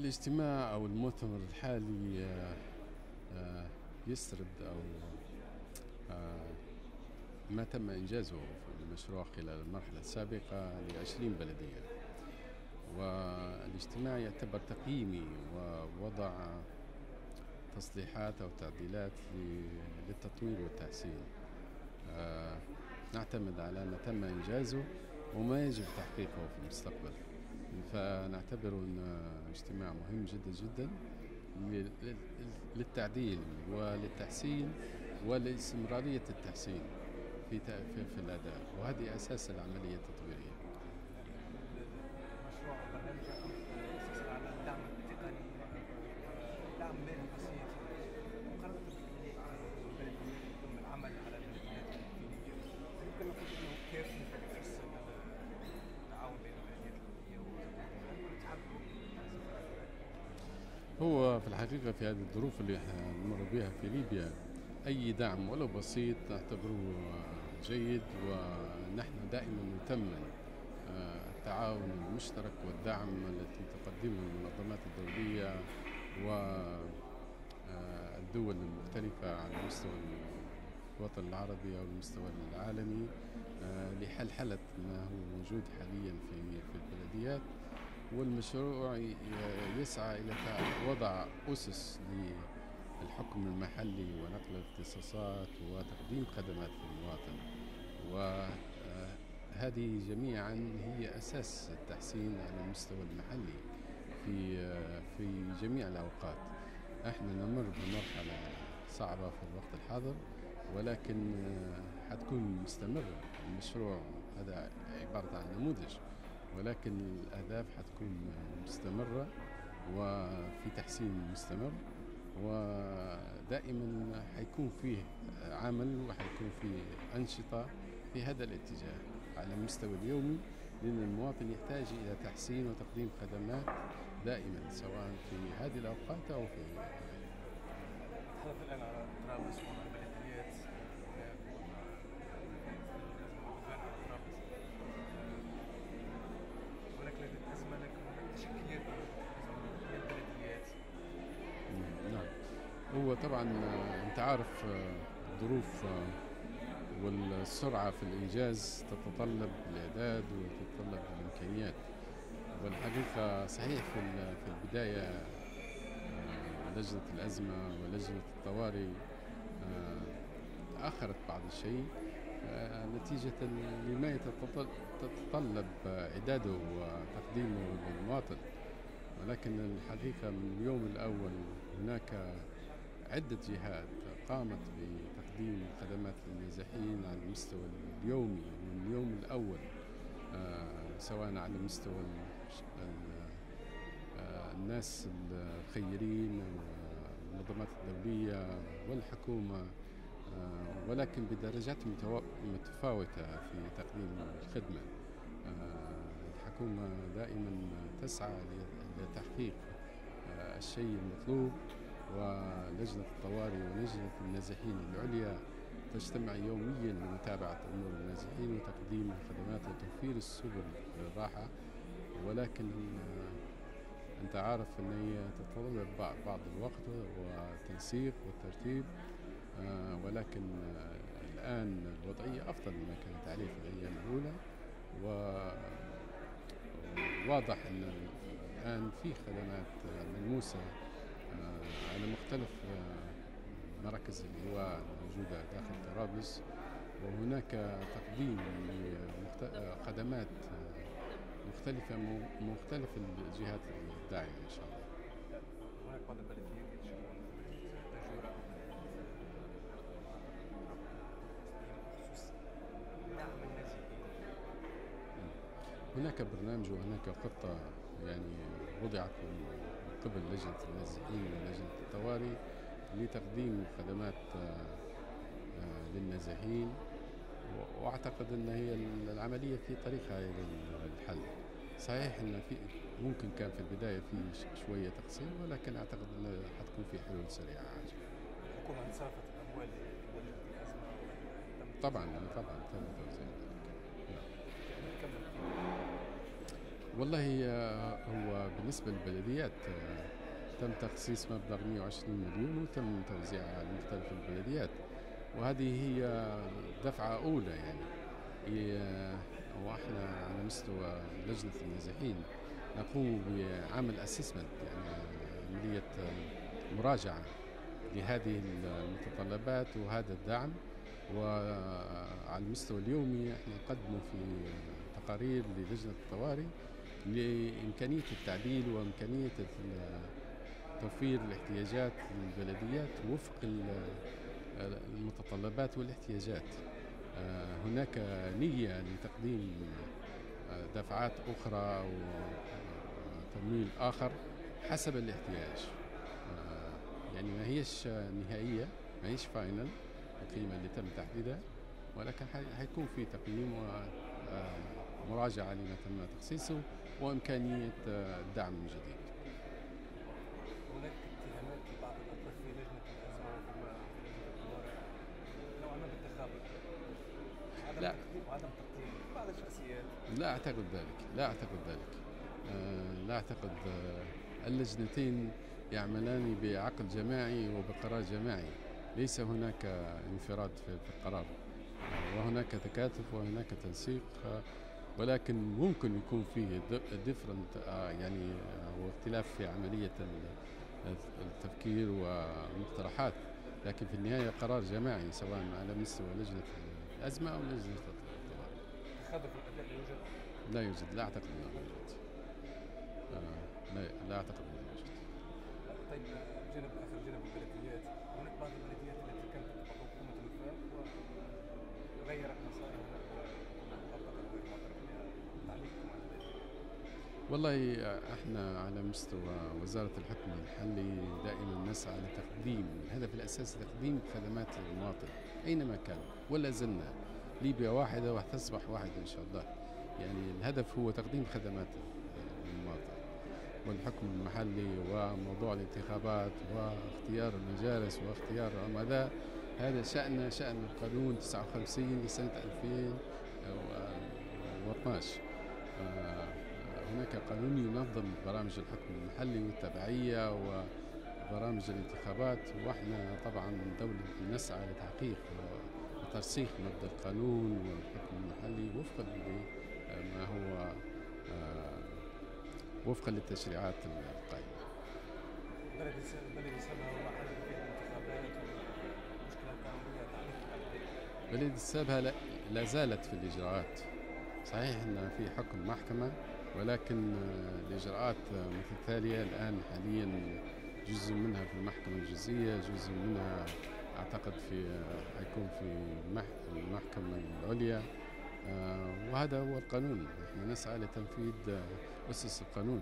الاجتماع أو المؤتمر الحالي يسرد أو آه، ما تم إنجازه في المشروع خلال المرحلة السابقة ل20 بلدية، والاجتماع يعتبر تقييمي ووضع تصليحات أو تعديلات للتطوير والتحسين. نعتمد على ما تم إنجازه وما يجب تحقيقه في المستقبل، فنعتبره أنه اجتماع مهم جدا جدا للتعديل وللتحسين ولاستمرارية التحسين في الأداء، وهذه أساس العملية التطويرية. المشروع برنامج يأسس على الدعم التقني، دعم مالي بسيط مقارنة بالبلديات يتم العمل على البلديات الإقليمية. يمكن نقول أنه كافي في تحسين التعاون بين البلديات الإقليمية. هو في الحقيقة في هذه الظروف اللي نمر بها في ليبيا أي دعم ولو بسيط نعتبره جيد، ونحن دائما نتمن التعاون المشترك والدعم التي تقدمه المنظمات الدولية والدول المختلفة على مستوى الوطن العربي أو المستوى العالمي لحلحلة ما هو موجود حاليا في البلديات. والمشروع يسعى إلى وضع أسس للحكم المحلي ونقل الاختصاصات وتقديم خدمات للمواطن، وهذه جميعا هي أساس التحسين على المستوى المحلي في جميع الأوقات. احنا نمر بمرحلة صعبة في الوقت الحاضر، ولكن حتكون مستمرة. المشروع هذا عبارة عن نموذج، ولكن الأهداف حتكون مستمرة وفي تحسين مستمر، ودائما حيكون فيه عمل وحيكون فيه أنشطة في هذا الاتجاه على المستوى اليومي، لأن المواطن يحتاج إلى تحسين وتقديم خدمات دائما سواء في هذه الأوقات أو في نتحدث الآن على طرابلس والبلديات. هناك أزمة، لكن هناك تشكيلات من البلديات. نعم. هو طبعا أنت عارف الظروف والسرعة في الإنجاز تتطلب الإعداد وتتطلب الإمكانيات. والحقيقة صحيح في البداية لجنة الأزمة ولجنة الطوارئ تأخرت بعض الشيء نتيجة لما تتطلب إعداده وتقديمه للمواطن، ولكن الحقيقة من اليوم الأول هناك عدة جهات قامت بتقديم خدمات للنازحين على المستوى اليومي من اليوم الأول، سواء على مستوى الناس الخيرين والمنظمات الدولية والحكومة، ولكن بدرجات متفاوتة في تقديم الخدمة. الحكومة دائما تسعى لتحقيق الشيء المطلوب، ولجنة الطوارئ ولجنة النازحين العليا تجتمع يوميا لمتابعة أمور النازحين وتقديم الخدمات وتوفير السبل للراحة. ولكن أنت عارف أن هي تتطلب بعض الوقت والتنسيق والترتيب، ولكن الآن الوضعية أفضل مما كانت عليه في الأيام الأولى، وواضح أن الآن في خدمات ملموسة على مختلف مراكز اللواء الموجودة داخل طرابلس، وهناك تقديم خدمات مختلفة مختلف الجهات الداعمة إن شاء الله. هناك بعض البلديات يتشكون تجربة بخصوص دعم النازحين. هناك برنامج وهناك خطة يعني وضعت من قبل لجنة النازحين ولجنة الطوارئ لتقديم خدمات للنازحين، وأعتقد أن هي العملية في طريقها إلى الحل. صحيح أن ممكن كان في البداية في شوية تقصير، ولكن أعتقد أن حتكون في حلول سريعة عاجلة. الحكومة صرفت الأموال للأزمة؟ طبعا تم توزيع ذلك. والله هو بالنسبة للبلديات تم تخصيص مبلغ 120 مليون وتم توزيعها على مختلف البلديات، وهذه هي دفعة أولى يعني. وإحنا على مستوى لجنة النازحين نقوم بعمل أسسمنت، يعني عملية مراجعة لهذه المتطلبات وهذا الدعم. وعلى المستوى اليومي احنا نقدم في تقارير للجنة الطوارئ لإمكانية التعديل وإمكانية توفير الاحتياجات للبلديات وفق المتطلبات والاحتياجات. هناك نية لتقديم دفعات أخرى وتمويل آخر حسب الاحتياج. يعني ما هيش نهائية، ما هيش فاينل القيمة اللي تم تحديدها، ولكن حيكون في تقييم ومراجعة لما تم تخصيصه وإمكانية الدعم من جديد. هناك اتهامات لبعض الأطراف في لجنة الأزمة وفي لجنة الطوارئ نوعا ما بالتخاذل، عدم لا تقديم وعدم تقديم بعض الشخصيات. لا أعتقد ذلك، لا أعتقد ذلك. لا أعتقد. اللجنتين يعملان بعقل جماعي وبقرار جماعي، ليس هناك انفراد في القرار، وهناك تكاتف وهناك تنسيق. ولكن ممكن يكون فيه ديفرنت يعني واختلاف في عملية التفكير والمقترحات، لكن في النهاية قرار جماعي سواء على مستوى لجنة الأزمة أو لجنة الطوارئ. تخاذل في الأداء يوجد؟ لا يوجد، لا أعتقد أنه يوجد. لا أعتقد أنه يوجد. طيب، جانب آخر، جانب البلديات، هناك بعض البلديات التي كانت تطبق حكومة الوفاق وغيرت مصائرها مؤقتا غير معترف بها، تعليقكم على ذلك؟ والله احنا على مستوى وزارة الحكم المحلي دائما نسعى لتقديم، الهدف الأساسي تقديم خدمات للمواطن أينما كان، ولا زلنا ليبيا واحدة وتصبح واحدة إن شاء الله. يعني الهدف هو تقديم خدمات للمواطن، والحكم المحلي وموضوع الانتخابات واختيار المجالس واختيار العمداء هذا شأن القانون 59 لسنة 2012. هناك قانون ينظم برامج الحكم المحلي والتبعية وبرامج الانتخابات، واحنا طبعا دولة نسعى لتحقيق وترسيخ مبدأ القانون والحكم المحلي وفقا للتشريعات القائمة. بلدي سابها وما حدث فيها الانتخابات والمشكلة القانونية، تعليقكم على ذلك؟ بلدية السابها لا زالت في الإجراءات. صحيح أن في حكم محكمة، ولكن الإجراءات متتالية الآن حاليا، جزء منها في المحكمة الجزئية، جزء منها أعتقد حيكون في المحكمة العليا. وهذا هو القانون، نحن نسعى لتنفيذ أسس القانون.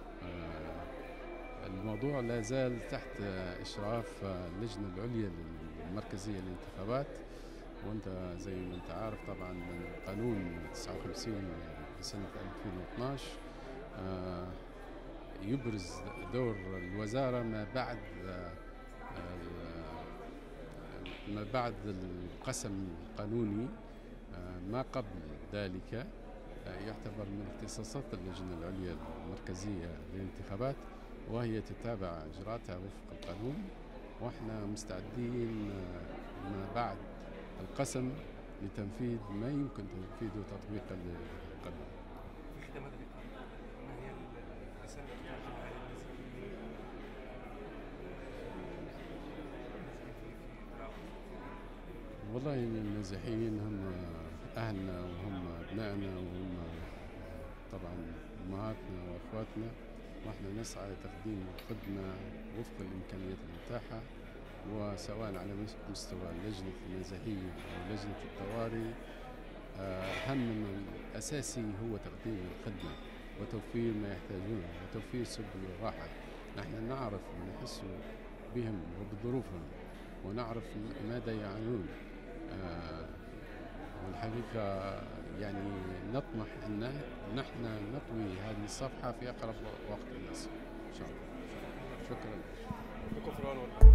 الموضوع لا زال تحت إشراف اللجنة العليا المركزية للانتخابات، وانت زي ما انت عارف طبعا قانون 59 لسنة 2012 يبرز دور الوزارة ما بعد القسم القانوني. ما قبل ذلك يعتبر من اختصاصات اللجنة العليا المركزية للانتخابات، وهي تتابع إجراءاتها وفق القانون، واحنا مستعدين ما بعد القسم لتنفيذ ما يمكن تنفيذه تطبيقا للقانون. في ختام هذا اللقاء، ما هي الرسالة التي توجهها للنازحين في العودة؟ والله النازحين هم أهلنا وهم أبنائنا وهم طبعا أمهاتنا وأخواتنا، وإحنا نسعى لتقديم خدمة وفق الإمكانيات المتاحة، وسواء على مستوى لجنة النازحين أو لجنة الطوارئ. همنا الأساسي هو تقديم الخدمة وتوفير ما يحتاجونه وتوفير سبل الراحة. نحن نعرف ونحس بهم وبظروفهم ونعرف ماذا يعانون. والحقيقة يعني نطمح أن نحن نطوي هذه الصفحة في أقرب وقت مناسب إن شاء الله. شكرا.